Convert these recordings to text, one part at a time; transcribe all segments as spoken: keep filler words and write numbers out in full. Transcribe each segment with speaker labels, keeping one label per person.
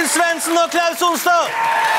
Speaker 1: Svendsen og Klaus Sonstad!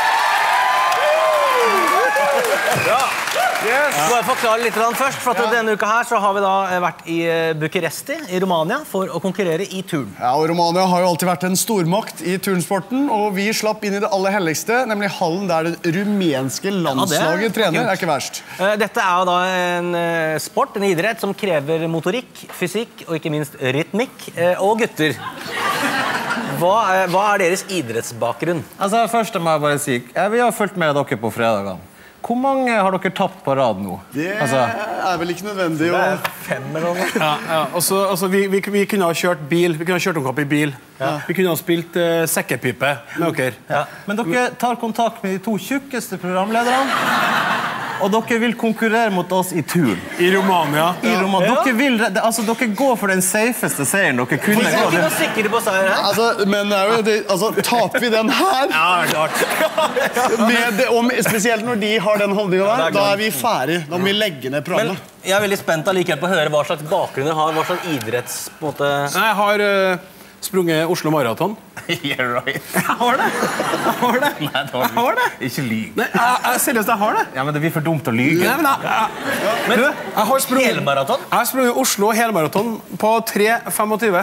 Speaker 1: Bra! Yes. Bare forklare litt først, for at denne uka her så har vi da vært i Bucuresti i Romania for å konkurrere i turn.
Speaker 2: Ja, og Romania har jo alltid vært en stormakt i turnsporten, og vi slapp inn i det aller helligste, nemlig hallen der det rumenske landslaget ja, trener. Det er ikke verst.
Speaker 1: Dette er jo da en sport, en idrett som krever motorikk, fysikk og ikke minst rytmikk og gutter. Hva er, hva er deres idrettsbakgrunn?
Speaker 3: Altså, først må jeg bare si, vi har fulgt med dere på fredagene. Hvor mange har dere tapt på rad nå?
Speaker 2: Det altså, er vel ikke nødvendig å...
Speaker 1: Det er fem eller noe.
Speaker 4: Ja, ja. Altså, altså, vi, vi, vi kunne ha kjørt bil, vi kunne ha kjørt omkapp i bil. Ja. Vi kunne ha spilt uh, sekkepipe med dere.
Speaker 3: Ja. Men dere tar kontakt med de to tjukkeste programlederne. Og dere vil konkurrere mot oss i turn.
Speaker 4: I Romania.
Speaker 3: I Romania. Dere, vil, altså, dere går for den safeste seieren dere kunne.
Speaker 1: Vi er ikke noe sikre på seier her.
Speaker 2: Altså, men er jo, det, altså, taper vi den her?
Speaker 4: Ja, klart.
Speaker 2: Med det, og spesielt når de har den holdningen der, da er vi ferdig. Da må vi legge ned programmet.
Speaker 1: Men jeg er veldig spent allikevel på å høre hva slags bakgrunn dere har, hva slags idretts... På en måte...
Speaker 4: Jeg har uh, sprunget Oslo Marathon.
Speaker 3: Yeah, right.
Speaker 4: Jeg har det. Jeg har det.
Speaker 3: Nei, det har
Speaker 4: jeg har det.
Speaker 3: Ikke lyg.
Speaker 4: Nei, jeg, jeg, seriøst, jeg har det.
Speaker 3: Ja, men det blir for dumt å lyge.
Speaker 4: Nei, men jeg, jeg, ja. men, du, jeg har sprunget...
Speaker 1: Helmaraton?
Speaker 4: Jeg har sprunget Oslo helmaraton på tre femogtyve.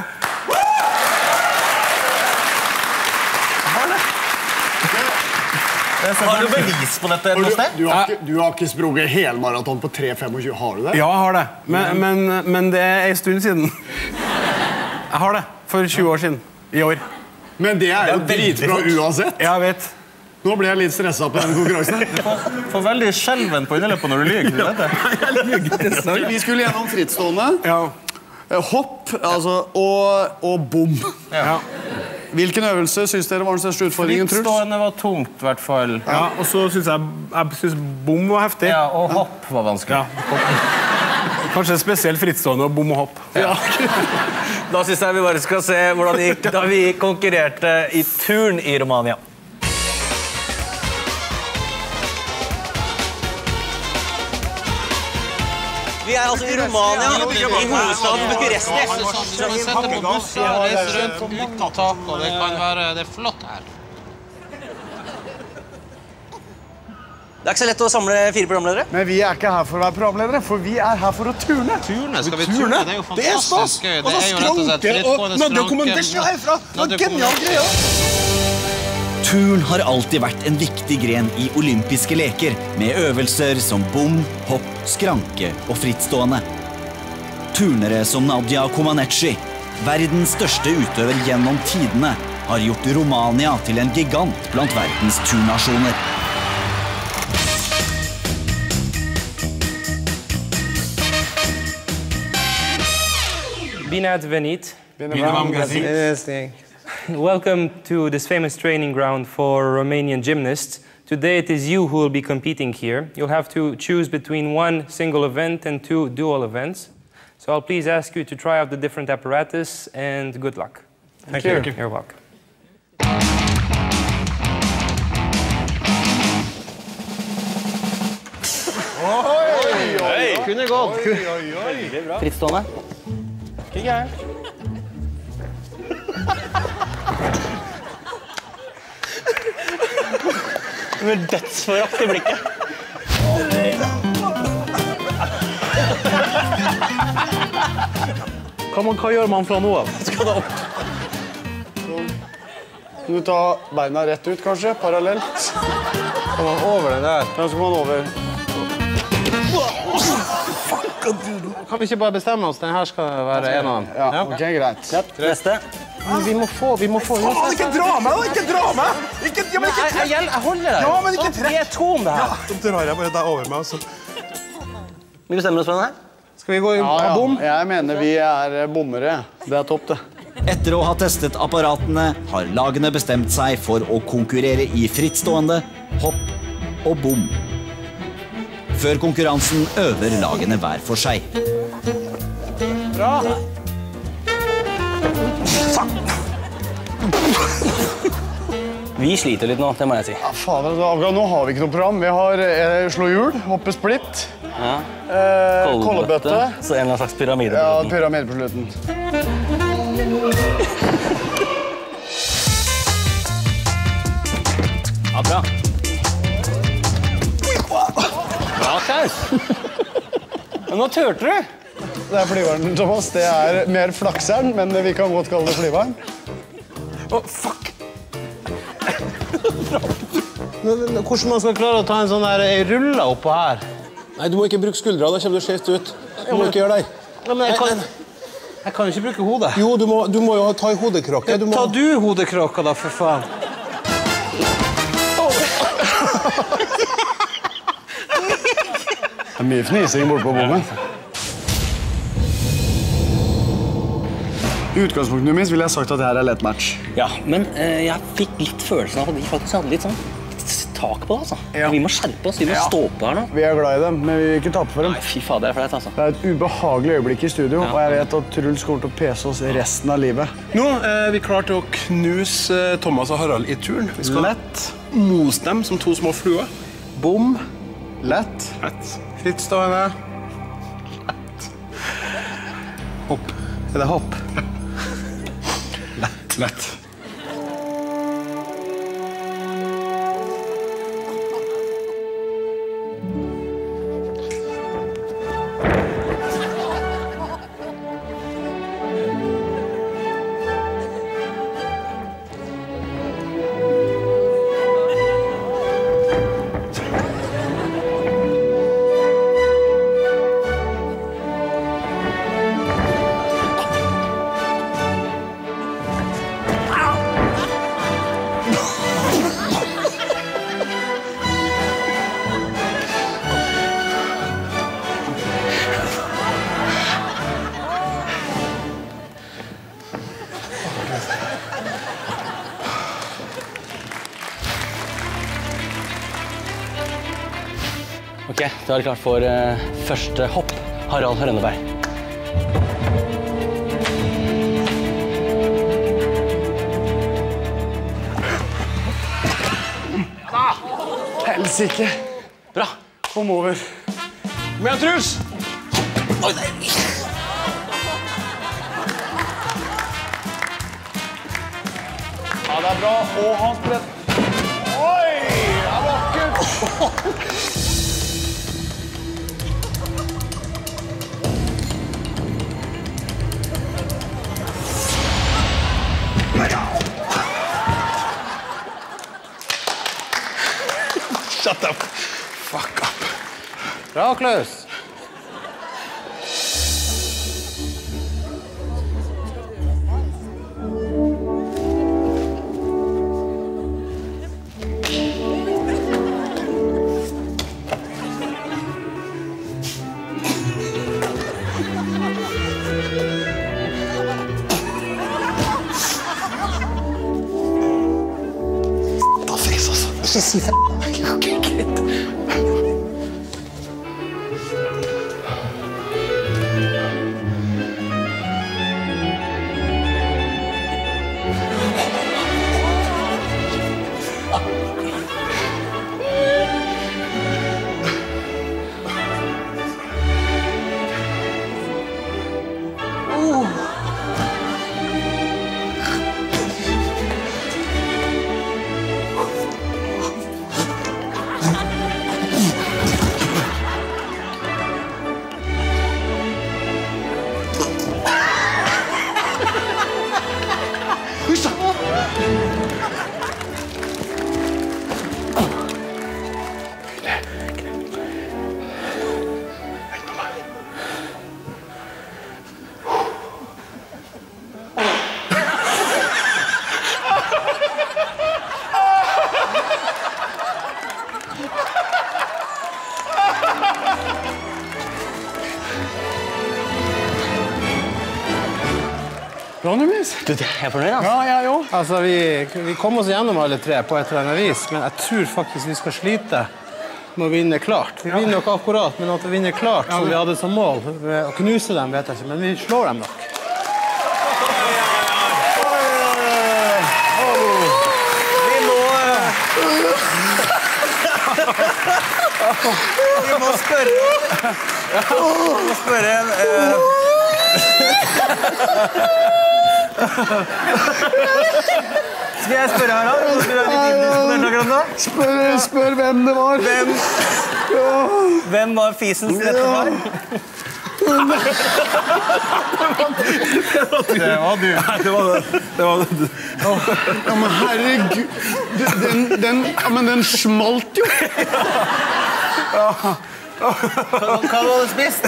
Speaker 1: Har du bevis på dette noe sted?
Speaker 2: Du, du, har ikke, du har ikke sprunget helmaraton på tre femogtjue, har du det?
Speaker 4: Ja, jeg har det. Men, men, men det er en stund siden. Jeg har det. For tjue år siden. I år.
Speaker 2: Men det er jo dritbra uansett.
Speaker 4: Jeg vet.
Speaker 2: Nå blir jeg litt stresset på denne konkurransen.
Speaker 3: Du får, får veldig skjelven på inneløpet når du lyger. Du vet det?
Speaker 4: Jeg lyger.
Speaker 2: Vi skulle gjennom frittstående.
Speaker 4: Ja.
Speaker 2: Hopp, altså, og, og bom.
Speaker 3: Ja.
Speaker 2: Hvilken øvelse synes dere var den største utfordringen, Truls?
Speaker 3: Frittstående var tungt, i hvert fall.
Speaker 4: Ja, og så synes jeg, jeg synes bom var heftig.
Speaker 3: Ja, og hopp var vanskelig.
Speaker 4: Ja. Kanskje spesielt frittstående og bom og hopp.
Speaker 2: Ja.
Speaker 1: Da synes jeg vi bare skal se hvordan det gikk da vi konkurrerte i turn i Romania. Vi er altså i Romania, i hovedstaden Bucuresti.
Speaker 5: Dere setter på bussen og reiser rundt uten tak, og det kan være det er flott her.
Speaker 1: Det er ikke så lett å samle fire programledere.
Speaker 2: Men vi er ikke her for å være programledere, for vi er her for å turne.
Speaker 5: Turne? Skal vi turne? Det er jo fantastisk gøy. Det er jo rett og slett frittgående skranke.
Speaker 2: herfra. Det var genial greier.
Speaker 6: Turn har alltid vært en viktig gren i olympiske leker, med øvelser som bom, hopp, skranke og frittstående. Turnere som Nadia Comaneci, verdens største utøver gjennom tidene, har gjort Romania til en gigant blant verdens turnasjoner.
Speaker 7: Binat Venit. Welcome to this famous training ground for Romanian gymnasts. Today it is you who will be competing here. You'll have to choose between one single event and two dual events. So I'll please ask you to try out the different apparatus and good luck.
Speaker 4: Thank you.
Speaker 7: you. You're welcome.
Speaker 1: Oi, oi, kunne gått. Frittstående.
Speaker 7: Ikke gærent.
Speaker 1: Med dødsforakt i blikket.
Speaker 3: Hva, man, hva gjør man fra nå av?
Speaker 1: Skal det opp?
Speaker 2: Du tar beina rett ut, kanskje, parallelt.
Speaker 3: Kan man over den der?
Speaker 2: Ja, så kan man over.
Speaker 3: Kan vi ikke bare bestemme oss? Den her skal være en av dem.
Speaker 2: Ja, ok, greit.
Speaker 1: Neste.
Speaker 3: Vi må få, vi må få.
Speaker 4: Faen, ikke dra meg da! Ikke dra meg! Ikke, ja, men ikke
Speaker 3: Jeg, jeg, jeg holder deg.
Speaker 4: Ja, men ikke trekk.
Speaker 3: Vi er to om det her.
Speaker 4: Så drar jeg bare deg over meg, altså.
Speaker 1: Vi bestemmer oss for den her.
Speaker 3: Skal vi gå i
Speaker 2: Ja, ja.
Speaker 3: bom?
Speaker 2: Jeg mener vi er bommere. Det er topp, det.
Speaker 6: Etter å ha testet apparatene har lagene bestemt seg for å konkurrere i frittstående, hopp og bom. Før konkurransen øver lagene hver for seg.
Speaker 3: Bra.
Speaker 1: Vi sliter litt nå, det må jeg si.
Speaker 2: Ja, faen, akkurat nå har vi ikke noe program. Vi har eh, slå hjul, hoppe splitt,
Speaker 1: Ja.
Speaker 2: eh, kollebøtte.
Speaker 1: Så en eller annen slags pyramide.
Speaker 2: Ja,
Speaker 1: på slutten.
Speaker 2: pyramide på slutten.
Speaker 1: Bra. Bra, Klaus. Men nå tørte du.
Speaker 2: Det er flyveren, Thomas. Det er mer flakseren, men vi kan godt kalle det flyveren.
Speaker 4: Å, fuck!
Speaker 3: Hvordan man skal klare å ta en sånn her rulle oppå her?
Speaker 4: Nei, du må ikke bruke skuldra, da kommer du skjevt ut. Du må ikke gjøre det.
Speaker 3: Ja, men jeg kan, jeg kan ikke bruke hodet.
Speaker 4: Jo, du må, du må jo ta i hodekråket. Du må...
Speaker 3: Ta du hodekråka da, for faen.
Speaker 2: Det er mye fnising bort på bommen. I utgangspunktet minst vil jeg sagt at det her er lett match.
Speaker 1: Ja, men eh, jeg fikk litt følelsen av at vi faktisk hadde litt sånn tak på det, altså.
Speaker 2: Ja.
Speaker 1: Vi må skjerpe oss, vi må
Speaker 2: Ja.
Speaker 1: stå på her nå.
Speaker 2: Vi er glad i dem, men vi vil ikke tape for dem.
Speaker 1: Nei, fy fader, det er flaut, altså.
Speaker 2: Det er et ubehagelig øyeblikk i studio,
Speaker 1: Ja.
Speaker 2: og jeg vet at Truls kommer til å pese oss resten av livet.
Speaker 4: Nå er vi klare til å knuse eh, Thomas og Harald i turen. Vi skal
Speaker 2: Lett,
Speaker 4: mose dem som to små fluer.
Speaker 2: bom, lett.
Speaker 4: Lett. Frittstående. Lett. Hopp.
Speaker 2: Er det hopp?
Speaker 4: Lett. Lett.
Speaker 1: Ok, da er det klart for uh, første hopp. Harald Rønneberg.
Speaker 2: Helsike.
Speaker 1: Bra.
Speaker 2: Kom over.
Speaker 4: Kom igjen, Truls!
Speaker 1: Oi, nei.
Speaker 2: Ja, det er bra. Og han spredt. Oi, det er vakkert.
Speaker 4: Shut up. Fuck up.
Speaker 3: Bra, Klaus.
Speaker 4: Da fes, altså. Ikke si det. Ok, greit.
Speaker 2: Bra, Numis.
Speaker 1: Du, jeg er fornøyd, altså.
Speaker 2: Ja, jeg òg.
Speaker 3: Altså, vi, vi kom oss gjennom alle tre på et eller annet vis, men jeg tror faktisk vi skal slite med å vinne klart. Vi vinner nok akkurat, men at vi vinner klart som vi hadde som mål. Å knuse dem, vet jeg ikke, men vi slår dem nok.
Speaker 1: Vi må... Vi må spørre... Vi må spørre en... Uh... Skal jeg spørre her da?
Speaker 2: Spør, spør hvem det var.
Speaker 1: Hvem, hvem var fisens rette far?
Speaker 4: Det var du. Nei, det var det. Det var det.
Speaker 2: Ja, men herregud. Den, den, ja, men den smalt jo.
Speaker 3: Hva, hva var det spist?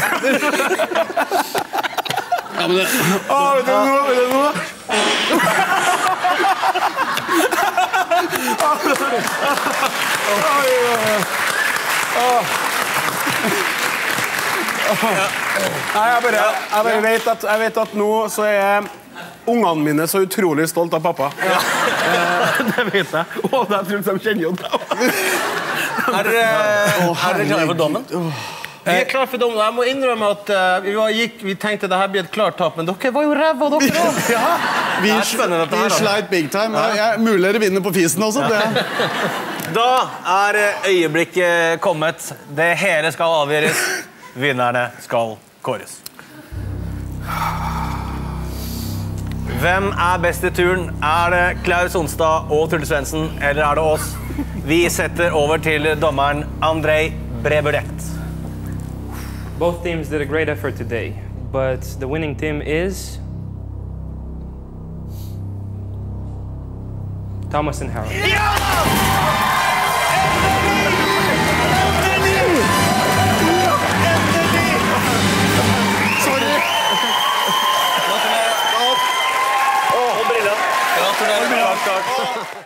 Speaker 2: Ja, men det...
Speaker 4: Å, vet du noe? Vet du noe? Nei, jeg bare, jeg bare vet, at, jeg vet at nå så er ungene mine så utrolig stolt av pappa. Ja. Det vet jeg. Å, det tror jeg de kjenner jo det.
Speaker 1: Er dere klare for dommen?
Speaker 3: Vi er klare for dommen. Jeg må innrømme at uh, vi, var, gikk, vi tenkte at dette blir et klart tap, men dere var jo ræva, dere også.
Speaker 2: Ja, vi, vi sleit big time. Jeg mulig dere vinner på fisen også. Det.
Speaker 1: Da er øyeblikket kommet. Det hele skal avgjøres. Vinnerne skal kåres. Hvem er best i turen? Er det Klaus Sonstad og Truls Svendsen, eller er det oss? Vi setter over til dommeren Andrej Brebudet.
Speaker 7: Both teams did a great effort today, but the winning team is Thomas and Harold.
Speaker 1: Ja!